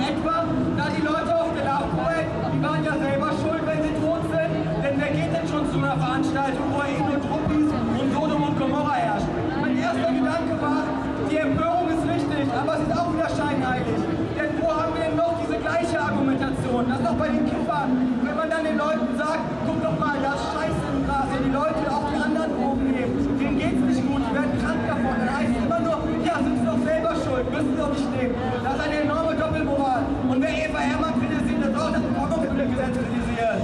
etwa, da die Leute auf der Lachpoet, die waren ja selber schuld, wenn sie tot sind, denn wer geht denn schon zu einer Veranstaltung, wo nur Truppis und Sodom und Gomorra herrscht? Mein erster Gedanke war, die Empörung ist richtig, aber es ist auch wieder scheinheilig. Denn wo haben wir denn noch diese gleiche Argumentation? Das ist doch bei den Kiffern. Wenn man dann den Leuten sagt, guck doch mal, da ist Scheiße im Gras, wenn die Leute auch die anderen Drogen nehmen, denen geht's nicht gut, die werden krank davon. Dann heißt es immer nur, ja, sind sie doch selber schuld, müssen sie doch nicht nehmen. Das ist eine enorme Doppelmoral. Und wer Eva Herrmann kritisiert, das auch das Ordnungsmittelgesetz kritisiert.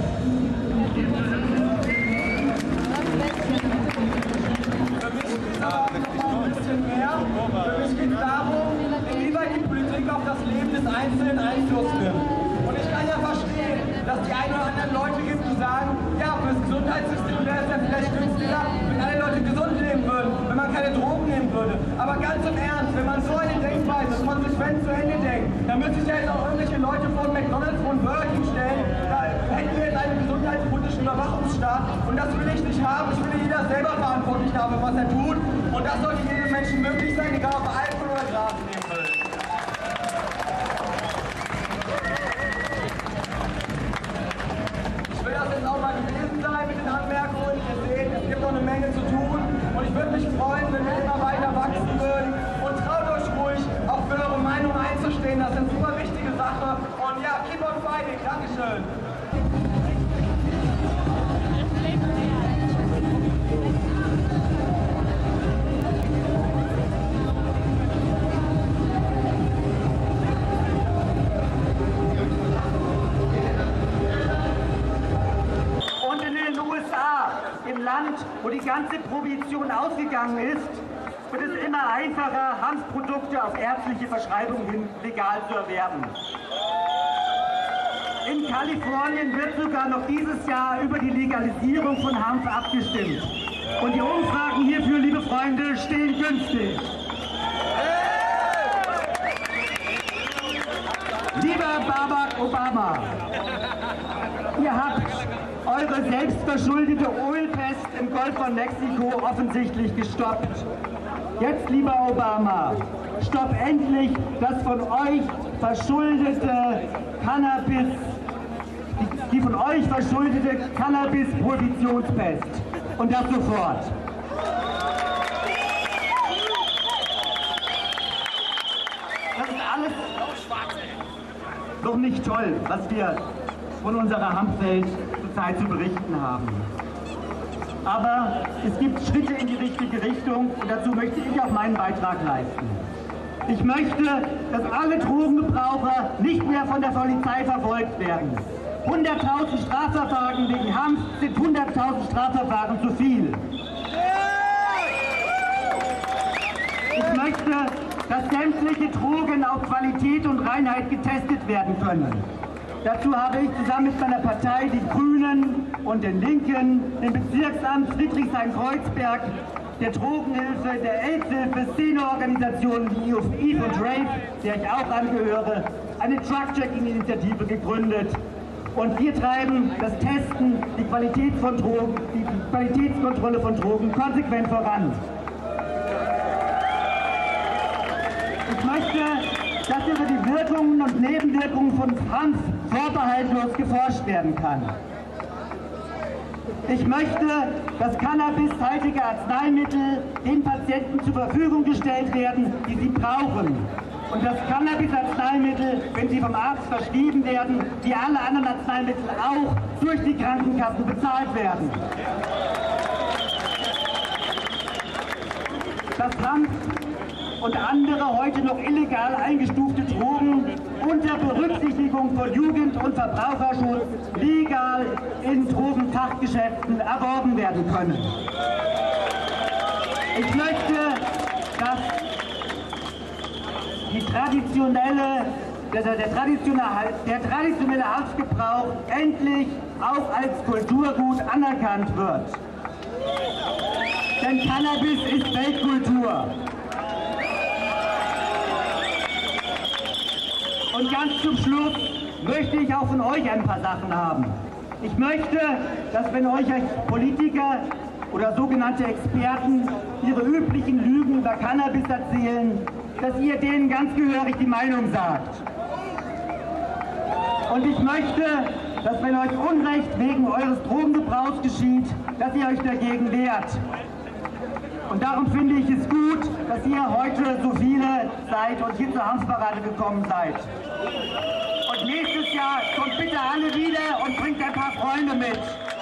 Für mich geht es aber noch ein bisschen mehr. Für mich geht es darum, inwieweit die Politik auf das Leben des Einzelnen Einfluss nimmt. Und ich kann ja verstehen, dass die ein oder anderen Leute gibt, die sagen, ja, fürs Gesundheitssystem wäre es ja vielleicht günstiger, wenn alle Leute gesund leben würden, wenn man keine Drogen nehmen würde. Aber ganz im Ernst, wenn man so eine Denkweise konsequent zu Ende denkt, dann müsste sich ja jetzt auch irgendwelche Leute vor McDonalds und Burger King stellen, da hätten wir jetzt einen gesundheitspolitischen Überwachungsstaat und das will ich nicht haben. Ich will jeder selber verantwortlich dafür, was er tut und das sollte jedem Menschen möglich sein, egal ob er Alkohol oder Gras nehmen will. Ich will das jetzt auch mal gewesen sein mit den Anmerkungen. Ihr seht, es gibt noch eine Menge zu tun und ich würde mich freuen, wenn wir immer weiter wachsen würden und traut euch ruhig, auch für eure Meinung einzustehen. Das ist eine super wichtige Sache und ja, keep on fighting. Dankeschön. Im Land, wo die ganze Prohibition ausgegangen ist, wird es immer einfacher, Hanfprodukte auf ärztliche Verschreibung hin legal zu erwerben. In Kalifornien wird sogar noch dieses Jahr über die Legalisierung von Hanf abgestimmt. Und die Umfragen hierfür, liebe Freunde, stehen günstig. Lieber Barack Obama, ihr habt eure selbstverschuldete Ölpest im Golf von Mexiko offensichtlich gestoppt. Jetzt, lieber Obama, stopp endlich das von euch verschuldete Cannabis, die von euch verschuldete Cannabis-Prohibitionspest. Und das sofort. Das ist alles noch nicht toll, was wir von unserer Hanfwelt zurzeit zu berichten haben. Aber es gibt Schritte in die richtige Richtung und dazu möchte ich auch meinen Beitrag leisten. Ich möchte, dass alle Drogengebraucher nicht mehr von der Polizei verfolgt werden. 100.000 Strafverfahren wegen Hanf sind 100.000 Strafverfahren zu viel. Ich möchte, dass sämtliche Drogen auf Qualität und Reinheit getestet werden können. Dazu habe ich zusammen mit meiner Partei, die Grünen und den Linken, dem Bezirksamt Friedrichshain-Kreuzberg, der Drogenhilfe, der AIDS-Hilfe, Szeneorganisationen wie Eve und Rape, der ich auch angehöre, eine Drug-Checking-Initiative gegründet. Und wir treiben das Testen, die Qualitätskontrolle von Drogen konsequent voran. Ich möchte, dass über die Wirkungen und Nebenwirkungen von Hanf vorbehaltlos geforscht werden kann. Ich möchte, dass cannabishaltige Arzneimittel den Patienten zur Verfügung gestellt werden, die sie brauchen. Und dass Cannabis-Arzneimittel, wenn sie vom Arzt verschrieben werden, wie alle anderen Arzneimittel auch durch die Krankenkassen bezahlt werden. Dass Hanf und andere heute noch illegal eingestufte Drogen unter Berücksichtigung von Jugend- und Verbraucherschutz legal in Drogenfachgeschäften erworben werden können. Ich möchte, dass der traditionelle Hanfgebrauch endlich auch als Kulturgut anerkannt wird. Denn Cannabis ist Weltkultur. Und ganz zum Schluss möchte ich auch von euch ein paar Sachen haben. Ich möchte, dass wenn euch Politiker oder sogenannte Experten ihre üblichen Lügen über Cannabis erzählen, dass ihr denen ganz gehörig die Meinung sagt. Und ich möchte, dass wenn euch Unrecht wegen eures Drogengebrauchs geschieht, dass ihr euch dagegen wehrt. Und darum finde ich es gut, dass ihr heute so viele seid und hier zur Amtsparade gekommen seid. Und nächstes Jahr kommt bitte alle wieder und bringt ein paar Freunde mit.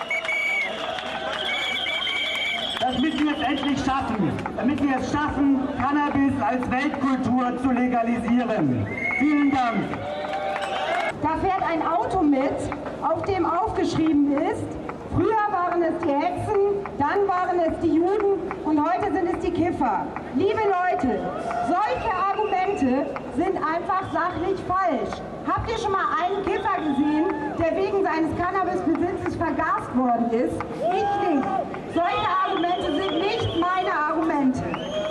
Damit wir es endlich schaffen. Damit wir es schaffen, Cannabis als Weltkultur zu legalisieren. Vielen Dank. Da fährt ein Auto mit, auf dem aufgeschrieben ist, früher waren es die Hexen, dann waren es die Juden und heute sind es die Kiffer. Liebe Leute, solche Argumente sind einfach sachlich falsch. Habt ihr schon mal einen Kiffer gesehen, der wegen seines Cannabisbesitzes vergast worden ist? Ich nicht. Solche Argumente sind nicht meine Argumente.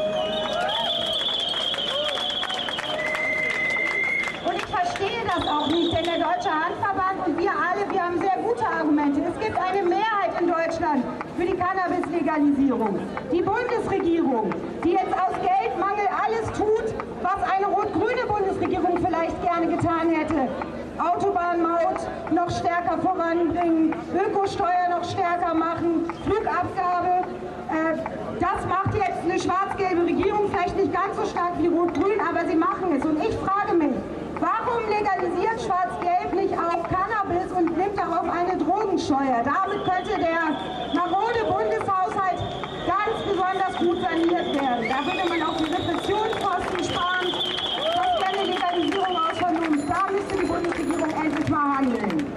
Und ich verstehe das auch nicht, denn der Deutsche Handverband und wir alle, wir haben sehr gute Argumente. Es gibt eine Mehrheit in Deutschland für die Cannabis-Legalisierung. Die Bundesregierung, die jetzt aus Geldmangel alles tut, was eine rot-grüne Bundesregierung vielleicht gerne getan hätte. Autobahnmaut noch stärker voranbringen, Ökosteuer noch stärker machen, Flugabgabe. Das macht jetzt eine schwarz-gelbe Regierung, vielleicht nicht ganz so stark wie rot-grün, aber sie machen es. Und ich frage mich, warum legalisiert Schwarz-Gelb nicht auch Cannabis und nimmt darauf eine Drogensteuer? Damit könnte der marode Bundeshaushalt ganz besonders gut saniert werden. Da würde man auch die Repressionskosten sparen. Das wäre eine Legalisierung aus Vernunft. Da müsste die Bundesregierung endlich mal handeln.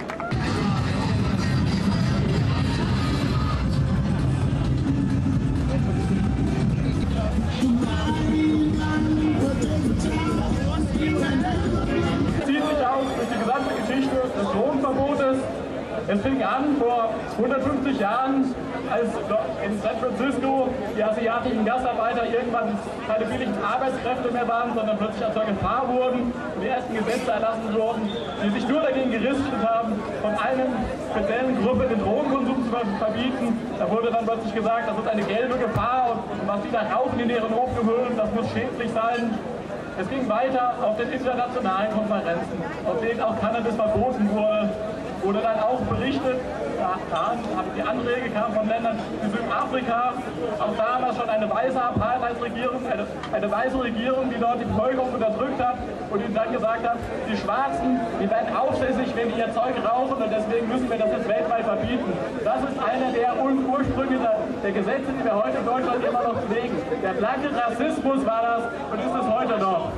Des Drogenverbotes. Es fing an vor 150 Jahren, als in San Francisco die asiatischen Gastarbeiter irgendwann keine billigen Arbeitskräfte mehr waren, sondern plötzlich zur Gefahr wurden und die ersten Gesetze erlassen wurden, die sich nur dagegen gerichtet haben, von einer speziellen Gruppe den Drogenkonsum zu verbieten. Da wurde dann plötzlich gesagt, das ist eine gelbe Gefahr und was die da rauchen in ihren Hofgehöhlen, das muss schädlich sein. Es ging weiter auf den internationalen Konferenzen, auf denen auch Cannabis verboten wurde dann auch berichtet, die Anträge kamen von Ländern wie Südafrika, auch damals schon eine weiße Apartheidsregierung, eine weiße Regierung, die dort die Bevölkerung unterdrückt hat und ihnen dann gesagt hat, die Schwarzen, die werden aufsässig, wenn die ihr Zeug rauchen und deswegen müssen wir das jetzt weltweit verbieten. Das ist einer der Ursprünge der Gesetze, die wir heute in Deutschland immer noch pflegen. Der blanke Rassismus war das und ist es heute noch.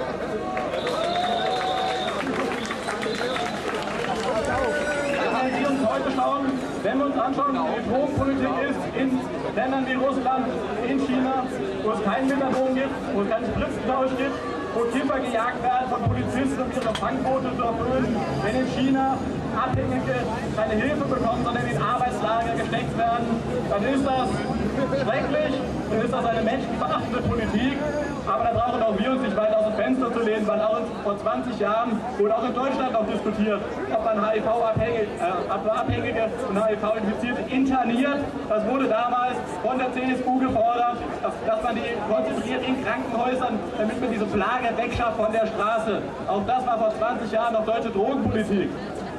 Wenn wir uns heute schauen, wenn wir uns anschauen, wie die Drogenpolitik ist in Ländern wie Russland, in China, wo es keinen Methadon gibt, wo es keinen Spritzentausch gibt, wo Kiffer gejagt werden von Polizisten, um ihre Fangquote zu erfüllen, wenn in China Abhängige keine Hilfe bekommen, sondern in Arbeitslager gesteckt werden, dann ist das schrecklich, dann ist das eine menschenverachtende Politik. Aber da brauchen auch wir uns nicht weiter aus dem Fenster zu lehnen, weil auch vor 20 Jahren wurde auch in Deutschland noch diskutiert, ob man HIV-Abhängige und HIV-Infizierte interniert. Das wurde damals von der CSU gefordert, dass man die konzentriert in Krankenhäusern, damit man diese Plage wegschafft von der Straße. Auch das war vor 20 Jahren noch deutsche Drogenpolitik.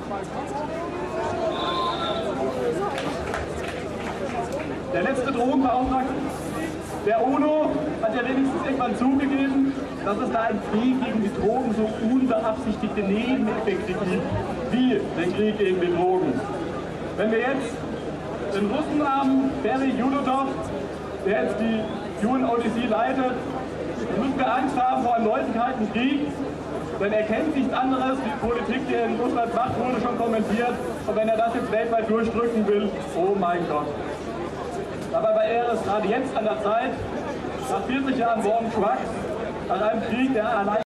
Der letzte Drogenbeauftragte der UNO hat ja wenigstens irgendwann zugegeben, dass es da einen Krieg gegen die Drogen so unbeabsichtigte Nebeneffekte gibt, wie den Krieg gegen die Drogen. Wenn wir jetzt den Russen haben, Ferry Yudotov, der jetzt die UNODC leitet, müssen wir Angst haben vor einem neuen kalten Krieg, denn er kennt nichts anderes, die Politik, die er in Russland macht, wurde schon kommentiert, und wenn er das jetzt weltweit durchdrücken will, oh mein Gott. Dabei war er es gerade jetzt an der Zeit, nach 40 Jahren War on Drugs, nach einem Krieg, der allein